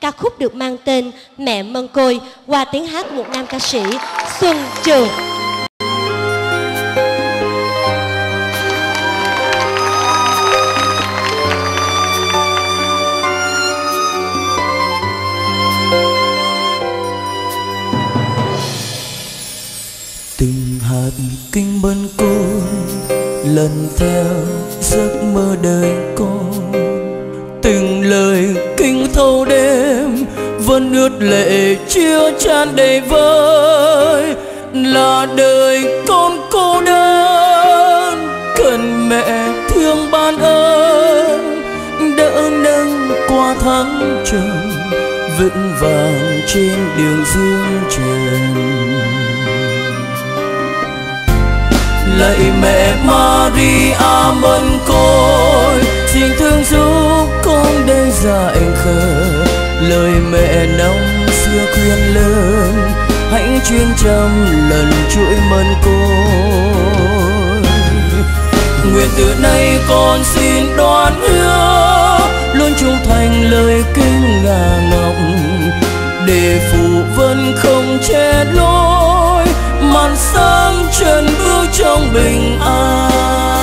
Ca khúc được mang tên Mẹ Mân Côi qua tiếng hát của một nam ca sĩ Xuân Trường. Từng hạt kinh mân côi lần theo giấc mơ đời con, từng lời kinh thâu đêm vẫn ướt lệ chưa tràn đầy vơi. Là đời con cô đơn cần mẹ thương ban ơn, đỡ nâng qua tháng trầm vững vàng trên đường dương trần. Lạy mẹ Maria Mân Côi, xin thương giúp con đây dại khờ. Lời mẹ năm xưa khuyên lớn, hãy chuyên trăm lần chuỗi mân côi. Nguyện từ nay con xin đoán hứa, luôn trung thành lời kinh ngà ngọc, để phù vân không che lối, màn sáng chân bước trong bình an.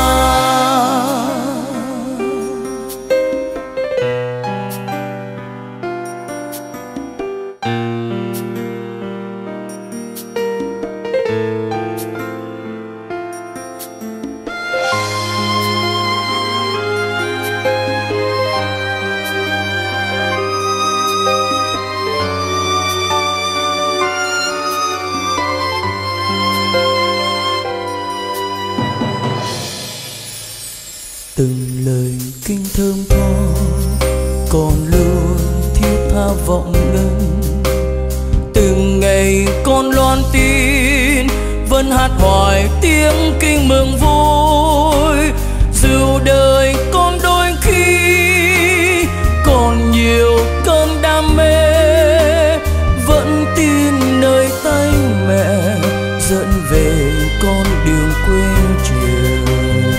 Từng lời kinh thơm tho còn luôn thiết tha vọng ngân. Từng ngày con loan tin vẫn hát hoài tiếng kinh mừng vui. Dù đời con đôi khi còn nhiều cơn đam mê, vẫn tin nơi tay mẹ dẫn về con đường quê trường.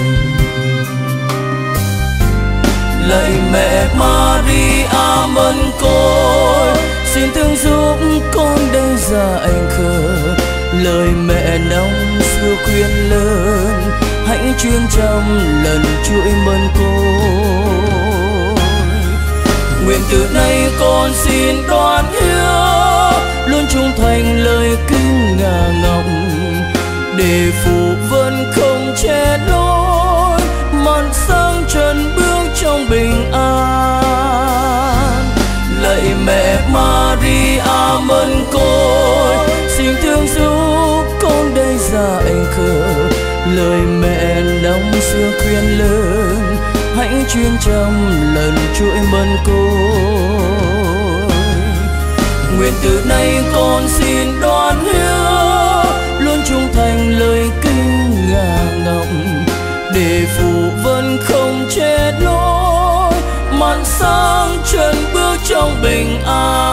Lạy mẹ Maria Mân Côi, xin thương giúp con đây dại khờ. Lời mẹ năm xưa khuyên lớn, hãy chuyên trăm lần chuỗi mân côi. Nguyện từ nay con xin đoán hứa, luôn trung thành lời kinh ngà ngọc, để phù vân không che lối, màn sáng trần bước trong bình an. Lạy mẹ Maria Mân Côi, xin thương giúp con đây dại khờ. Lời mẹ năm xưa khuyên lớn, hãy chuyên trăm lần chuỗi mân côi. Nguyện từ nay con xin đoán hứa, luôn trung thành lời kinh ngà ngọc, để phù vân không che lối, màn sáng chân bước trong bình an.